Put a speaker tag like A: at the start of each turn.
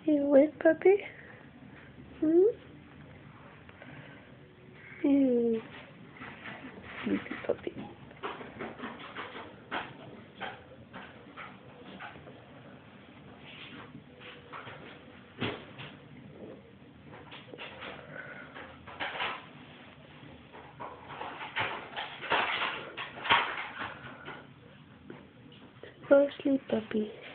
A: You awake, puppy? You sleepy puppy. Go to sleep, puppy.